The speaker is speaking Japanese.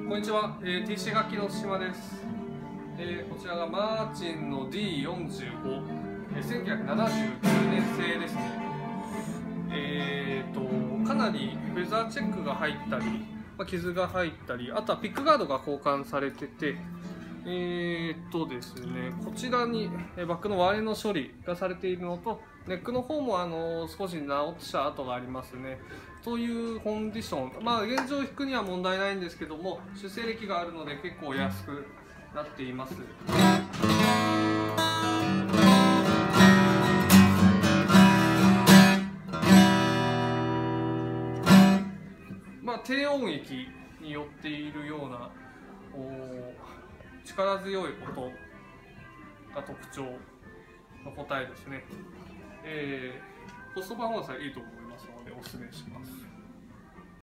こんにちは、TC 楽器の島です。こちらがマーチンの D45、1979年製ですね。かなりフェザーチェックが入ったり、傷が入ったり、あとはピックガードが交換されてて、ですね、こちらにバックの割れの処理がされているのと、ネックの方も少し直した跡がありますね。というコンディション、現状引くには問題ないんですけども、修正歴があるので結構安くなっています。低音域によっているような力強い音が特徴の答えですね。コストパフォーマンスはいいと思いますのでお勧めします。